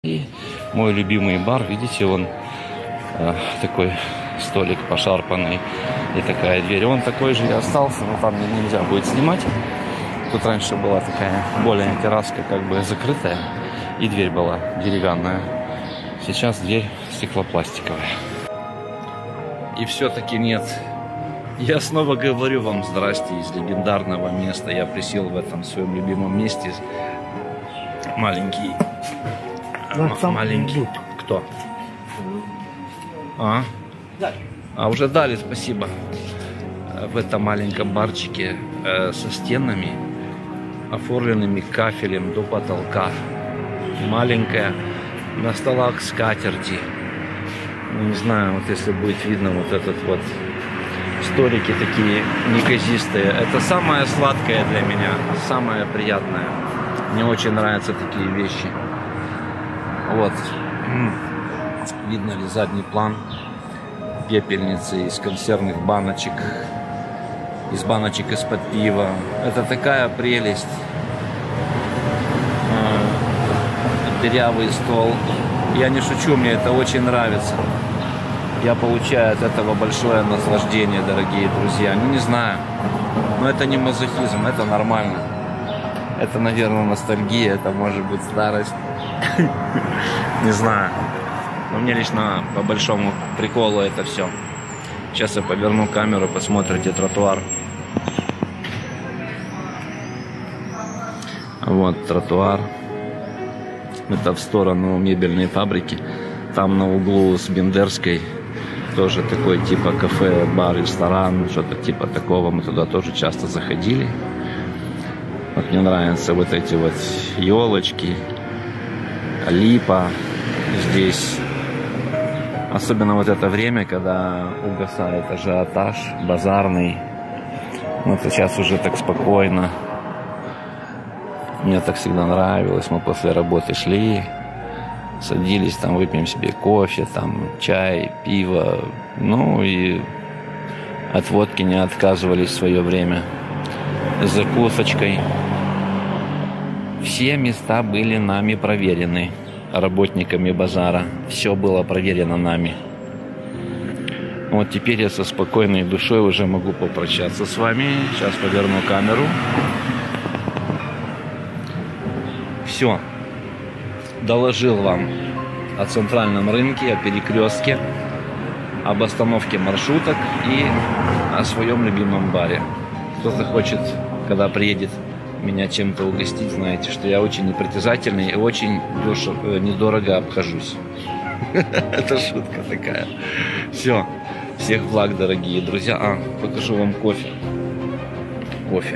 И мой любимый бар, видите, он такой столик пошарпанный и такая дверь. Он такой же и остался, но там нельзя будет снимать. Тут раньше была такая более терраска, как бы закрытая, и дверь была деревянная. Сейчас дверь стеклопластиковая. И все-таки нет. Я снова говорю вам здрасте из легендарного места. Я присел в этом своем любимом месте. Маленький. Маленький. Кто? Уже дали, спасибо. В этом маленьком барчике со стенами, оформленными кафелем до потолка. Маленькая, на столах скатерти. Не знаю, вот если будет видно вот этот вот столики такие неказистые. Это самое сладкое для меня, самое приятное. Мне очень нравятся такие вещи. Вот. Видно ли задний план? Пепельницы из консервных баночек. Из баночек из-под пива. Это такая прелесть. Дырявый стол. Я не шучу, мне это очень нравится. Я получаю от этого большое наслаждение, дорогие друзья. Ну, не знаю. Но это не мазохизм, это нормально. Это, наверное, ностальгия, это может быть старость. Не знаю. Но мне лично по большому приколу это все. Сейчас я поверну камеру, посмотрите тротуар. Вот тротуар. Это в сторону мебельной фабрики. Там на углу с Бендерской тоже такой типа кафе, бар, ресторан, что-то типа такого. Мы туда тоже часто заходили. Вот мне нравятся вот эти вот елочки, липа здесь. Особенно вот это время, когда угасает ажиотаж базарный. Вот сейчас уже так спокойно. Мне так всегда нравилось. Мы после работы шли, садились, там выпьем себе кофе, там чай, пиво. Ну и от водки не отказывались в свое время. С закусочкой. Все места были нами проверены. Работниками базара. Все было проверено нами. Вот теперь я со спокойной душой уже могу попрощаться с вами. Сейчас поверну камеру. Все. Доложил вам о центральном рынке, о перекрестке, об остановке маршруток и о своем любимом баре. Кто захочет, когда приедет, меня чем-то угостить, знаете, что я очень непритязательный и очень недорого обхожусь. Это шутка такая. Все. Всех благ, дорогие друзья. Покажу вам кофе. Кофе.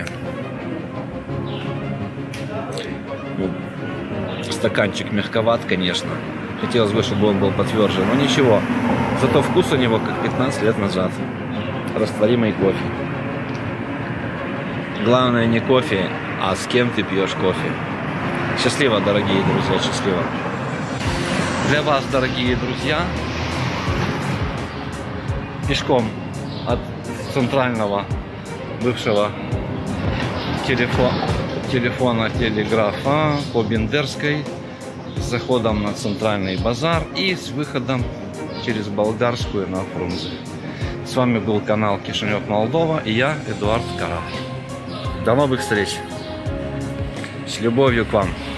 Стаканчик мягковат, конечно. Хотелось бы, чтобы он был потверже, но ничего. Зато вкус у него как 15 лет назад. Растворимый кофе. Главное не кофе, а с кем ты пьешь кофе. Счастливо, дорогие друзья, счастливо. Для вас, дорогие друзья, пешком от центрального бывшего телефона телеграфа по Бендерской, с заходом на центральный базар и с выходом через Болгарскую на Фрунзе. С вами был канал Кишинев Молдова и я, Эдуард Караш. До новых встреч. С любовью к вам.